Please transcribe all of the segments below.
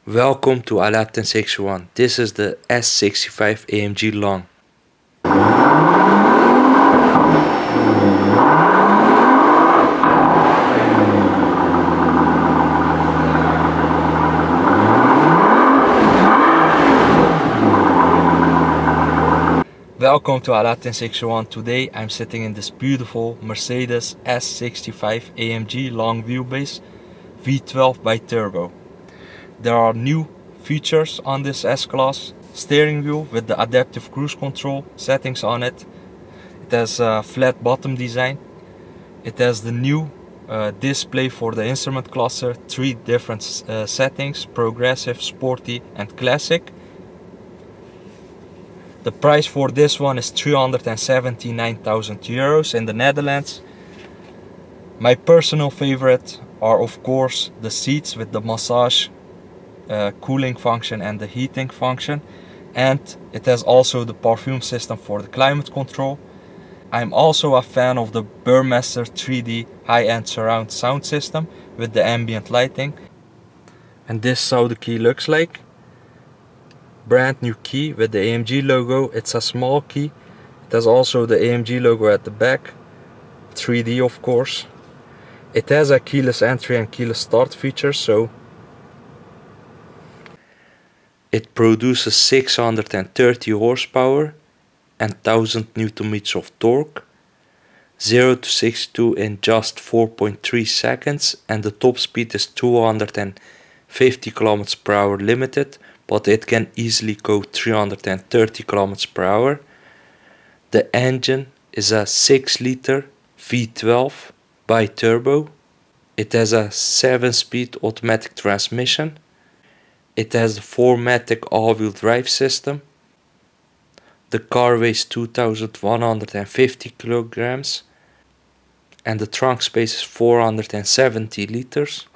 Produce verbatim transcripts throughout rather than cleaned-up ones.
Welcome to Ala ten sixty-one. This is the S sixty-five A M G Long. Welcome to Ala ten sixty-one. Today I'm sitting in this beautiful Mercedes S sixty-five A M G long wheelbase V twelve by turbo. There are new features on this S-Class. Steering wheel with the adaptive cruise control settings on it. It has a flat bottom design. It has the new uh, display for the instrument cluster, three different uh, settings: progressive, sporty and classic. The price for this one is three hundred seventy-nine thousand euros in the Netherlands. My personal favorite are of course the seats with the massage uh, cooling function and the heating function, and it has also the parfum system for the climate control. I'm also a fan of the Burmester three D high-end surround sound system with the ambient lighting. And this is how the key looks like. Brand new key with the A M G logo. It's a small key. It has also the A M G logo at the back, three D of course. It has a keyless entry and keyless start feature, so it produces six hundred thirty horsepower and one thousand newton meters of torque, zero to sixty-two in just four point three seconds, and the top speed is two hundred fifty kilometers per hour limited, but it can easily go three hundred thirty kilometers per hour. The engine is a six liter V twelve by turbo. It has a seven speed automatic transmission. It has a four matic all-wheel drive system. The car weighs two thousand one hundred fifty kilograms and the trunk space is four hundred seventy liters.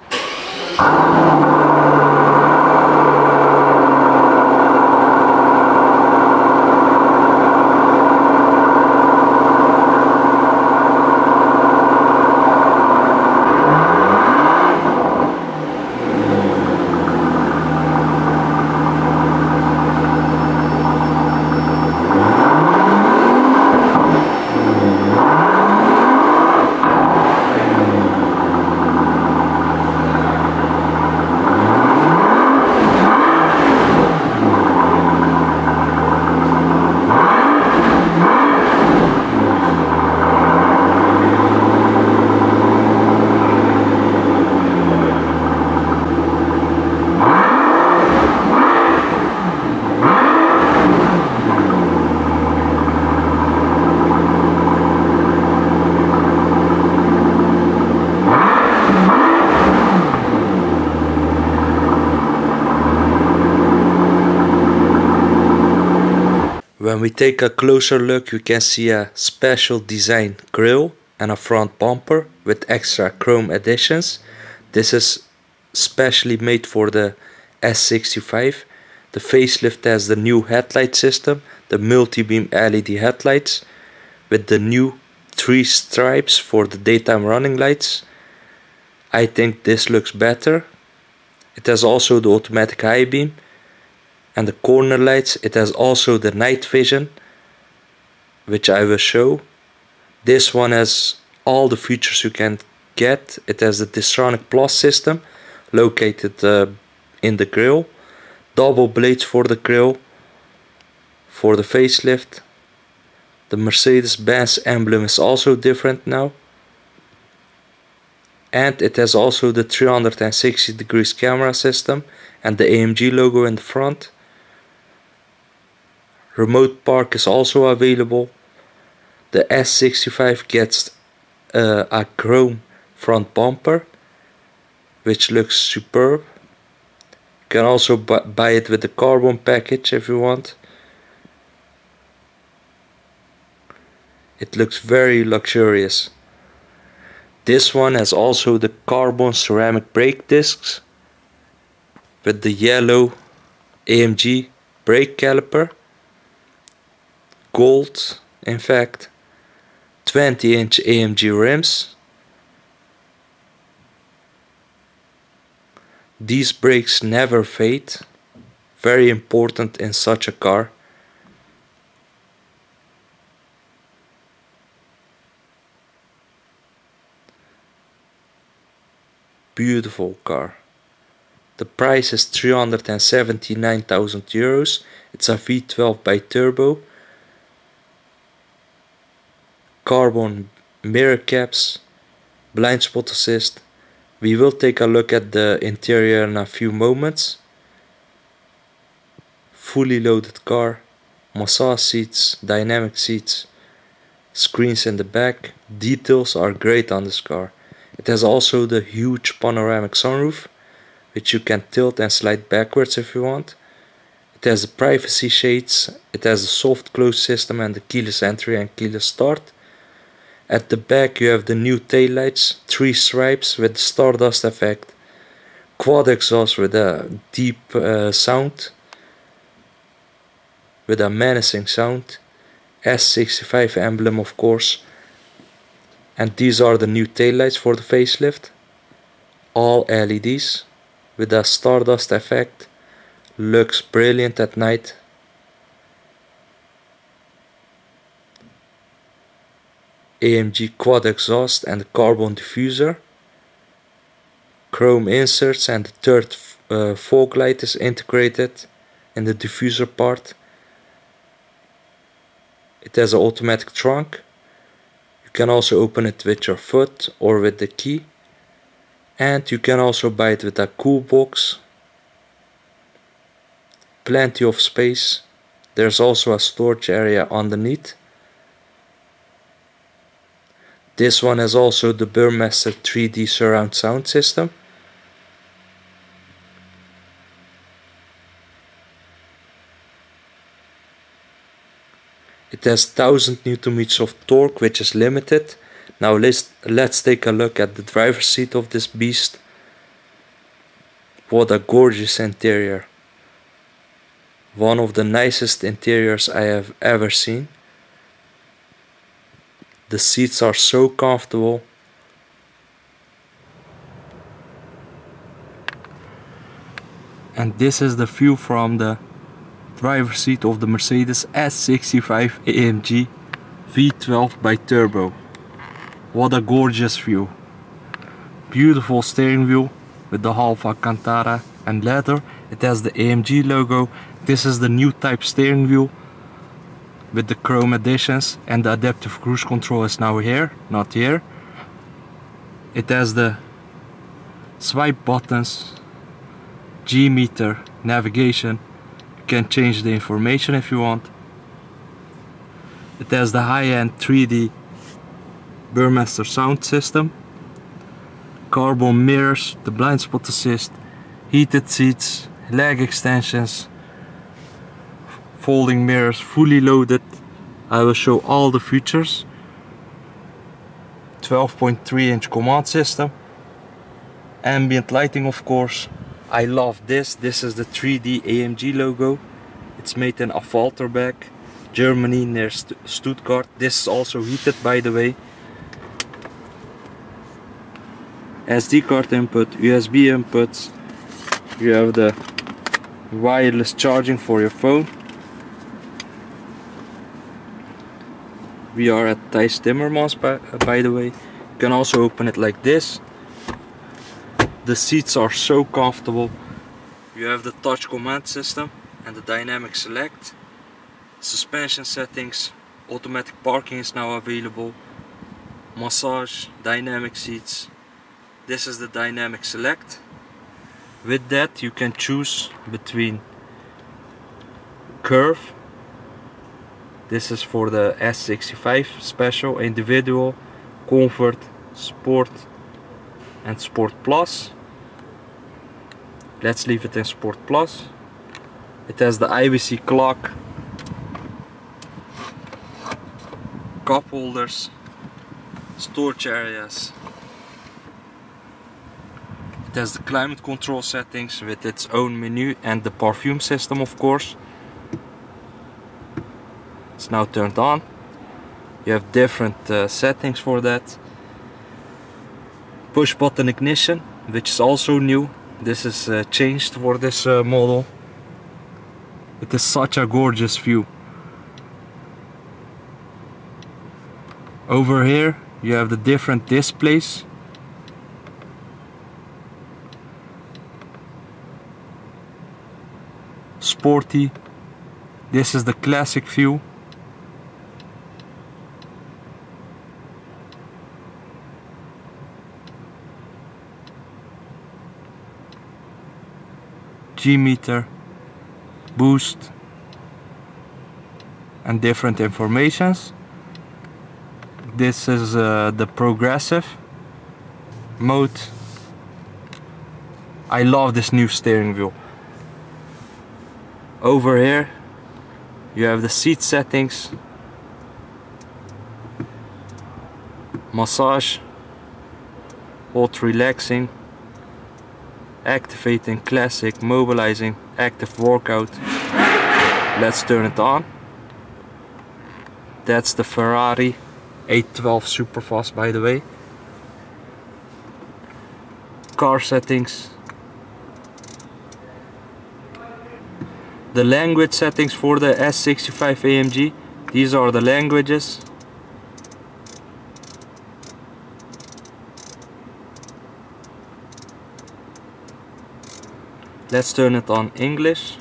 When we take a closer look, you can see a special design grille and a front bumper with extra chrome additions. This is specially made for the S sixty-five. The facelift has the new headlight system, the multi-beam L E D headlights with the new three stripes for the daytime running lights. I think this looks better. It has also the automatic high beam and the corner lights. It has also the night vision, which I will show. This one has all the features you can get. It has the Distronic Plus system located uh, in the grille, double blades for the grille, for the facelift. The Mercedes-Benz emblem is also different now, and it has also the three hundred sixty degrees camera system and the A M G logo in the front. Remote park is also available. The S sixty-five gets uh, a chrome front bumper, which looks superb. You can also buy it with the carbon package if you want. It looks very luxurious. This one has also the carbon ceramic brake discs with the yellow A M G brake caliper. Gold, in fact, twenty inch A M G rims. These brakes never fade, very important in such a car. Beautiful car. The price is three hundred seventy-nine thousand euros. It's a V twelve bi-turbo. Carbon mirror caps, blind spot assist. We will take a look at the interior in a few moments. Fully loaded car, massage seats, dynamic seats, screens in the back. Details are great on this car. It has also the huge panoramic sunroof, which you can tilt and slide backwards if you want. It has the privacy shades, it has the soft close system and the keyless entry and keyless start. At the back you have the new taillights, three stripes with the Stardust effect, quad exhaust with a deep uh, sound, with a menacing sound, S sixty-five emblem of course. And these are the new taillights for the facelift, all L E Ds with a Stardust effect, looks brilliant at night. A M G quad exhaust and carbon diffuser, chrome inserts, and the third uh, fog light is integrated in the diffuser part. It has an automatic trunk. You can also open it with your foot or with the key, and you can also buy it with a cool box. Plenty of space. There's also a storage area underneath. This one has also the Burmester three D surround sound system. It has one thousand newton meters of torque, which is limited. Now let's, let's take a look at the driver's seat of this beast. What a gorgeous interior. One of the nicest interiors I have ever seen. The seats are so comfortable. And this is the view from the driver's seat of the Mercedes S sixty-five A M G V twelve bi-turbo. What a gorgeous view. Beautiful steering wheel with the half Alcantara and leather. It has the A M G logo. This is the new type steering wheel with the chrome additions, and the adaptive cruise control is now here, not here. It has the swipe buttons, G meter, navigation. You can change the information if you want. It has the high-end three D Burmester sound system, carbon mirrors, the blind spot assist, heated seats, leg extensions, folding mirrors, fully loaded. I will show all the features. twelve point three inch command system, ambient lighting of course. I love this. This is the three D A M G logo. It's made in Affalterbach, Germany, near St Stuttgart. This is also heated, by the way. S D card input, U S B inputs. You have the wireless charging for your phone. We are at Thijs Timmermans, by, by the way. You can also open it like this. The seats are so comfortable. You have the touch command system and the dynamic select. Suspension settings, automatic parking is now available. Massage, dynamic seats. This is the dynamic select. With that you can choose between curve. This is for the S sixty-five special, individual, comfort, sport and sport plus. Let's leave it in sport plus. It has the I V C clock, cup holders, storage areas. It has the climate control settings with its own menu and the perfume system of course. It's now turned on. You have different uh, settings for that. Push button ignition, which is also new. This is uh, changed for this uh, model. It is such a gorgeous view. Over here you have the different displays. Sporty. This is the classic view. G-meter, boost, and different informations. This is uh, the progressive mode. I love this new steering wheel. Over here you have the seat settings, massage, hold relaxing, activating classic, mobilizing, active workout. Let's turn it on. That's the Ferrari eight twelve Superfast, by the way. Car settings. The language settings for the S sixty-five A M G. These are the languages. Let's turn it on English.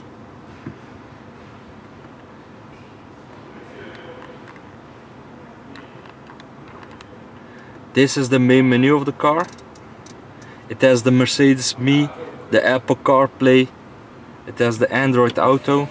This is the main menu of the car. It has the Mercedes Me, the Apple CarPlay, it has the Android Auto,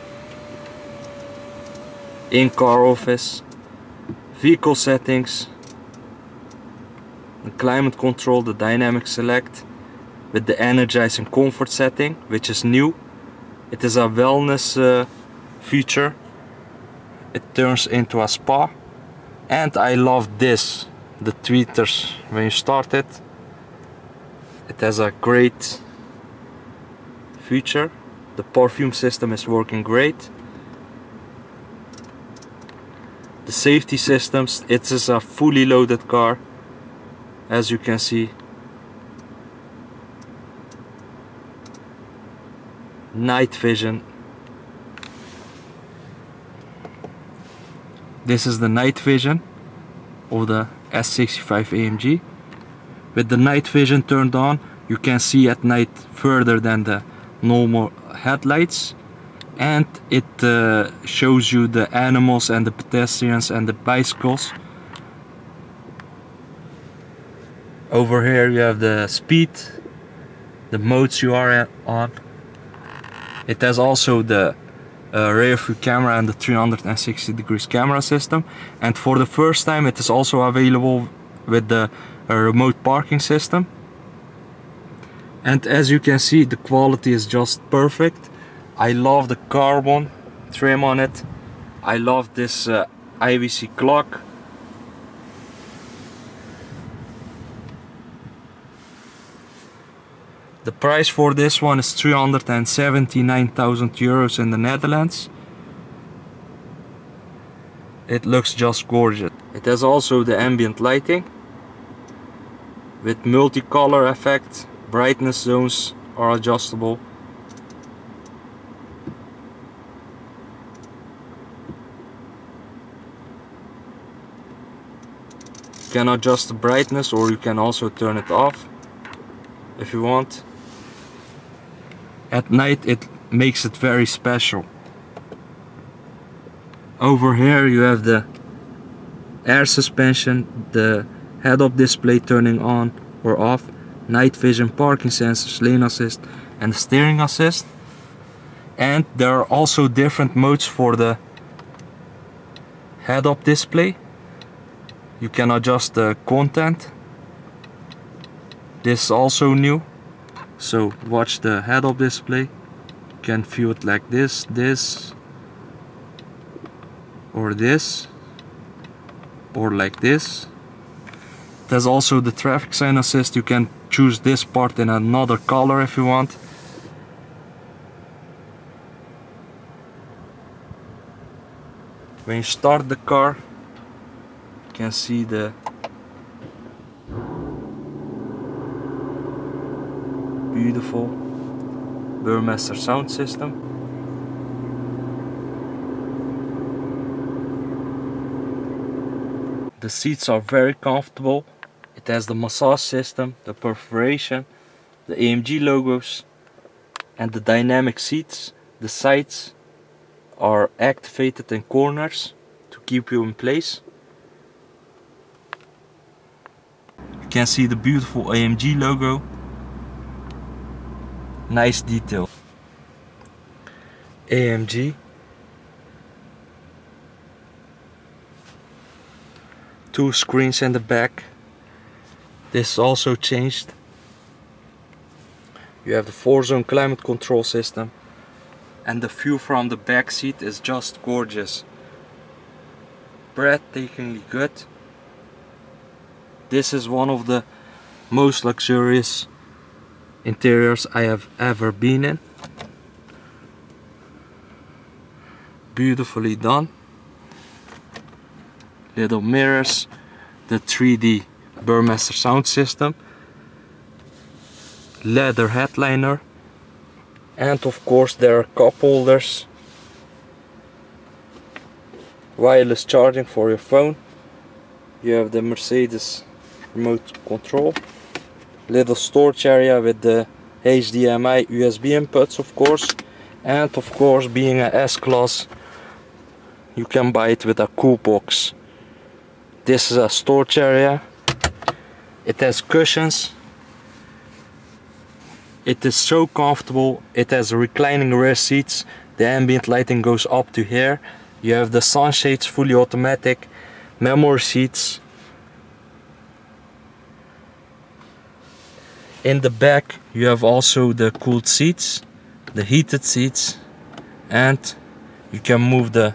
in-car office, vehicle settings, the climate control, the dynamic select, with the energize and comfort setting, which is new. It is a wellness uh, feature. It turns into a spa. And I love this, the tweeters. When you start it, it has a great feature. The perfume system is working great. The safety systems, it is a fully loaded car, as you can see. Night vision. This is the night vision of the S sixty-five A M G. With the night vision turned on, you can see at night further than the normal headlights, and it uh, shows you the animals and the pedestrians and the bicycles. Over here you have the speed, the modes you are at, on. It has also the uh, rear view camera and the three hundred sixty degrees camera system, and for the first time it is also available with the uh, remote parking system. And as you can see, the quality is just perfect. I love the carbon trim on it. I love this uh, I W C clock. The price for this one is three hundred seventy-nine thousand euros in the Netherlands. It looks just gorgeous. It has also the ambient lighting with multicolor effect. Brightness zones are adjustable. You can adjust the brightness, or you can also turn it off if you want. At night it makes it very special. Over here you have the air suspension, the head-up display turning on or off, night vision, parking sensors, lane assist and steering assist. And there are also different modes for the head-up display. You can adjust the content. This is also new. So watch the head-up display. You can view it like this, this, or this, or like this. There's also the traffic sign assist. You can choose this part in another color if you want. When you start the car, you can see the beautiful Burmester sound system. The seats are very comfortable. It has the massage system, the perforation, the A M G logos and the dynamic seats. The sides are activated in corners to keep you in place. You can see the beautiful A M G logo. Nice detail. A M G. Two screens in the back. This also changed. You have the four zone climate control system. And the view from the back seat is just gorgeous. Breathtakingly good. This is one of the most luxurious interiors I have ever been in. Beautifully done. Little mirrors, the three D Burmester sound system, leather headliner, and of course there are cup holders, wireless charging for your phone. You have the Mercedes remote control, little storage area with the H D M I U S B inputs of course, and of course being an S-Class you can buy it with a cool box. This is a storage area. It has cushions. It is so comfortable. It has reclining rear seats. The ambient lighting goes up to here. You have the sunshades, fully automatic, memory seats. In the back you have also the cooled seats, the heated seats, and you can move the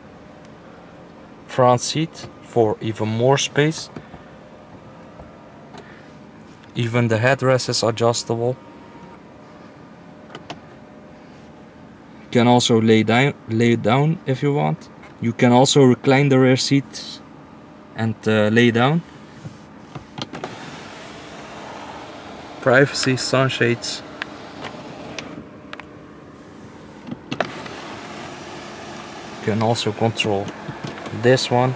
front seat for even more space. Even the headrest is adjustable. You can also lay down, lay down if you want. You can also recline the rear seats and uh, lay down. Privacy, sunshades. You can also control this one.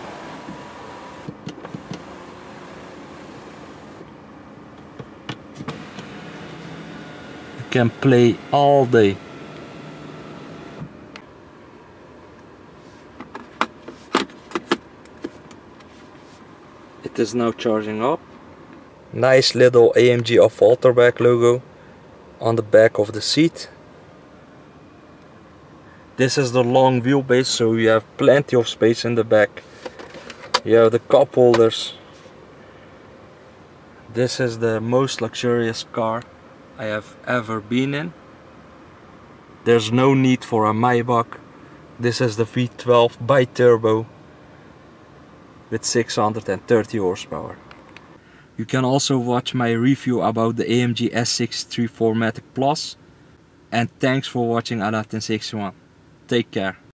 You can play all day. It is now charging up. Nice little A M G of Walterback logo on the back of the seat. This is the long wheelbase, so you have plenty of space in the back. You have the cup holders. This is the most luxurious car I have ever been in. There's no need for a Maybach. This is the V twelve bi-turbo with six hundred thirty horsepower. You can also watch my review about the A M G S sixty-three four matic Plus. And thanks for watching Aladdin sixty-one. Take care.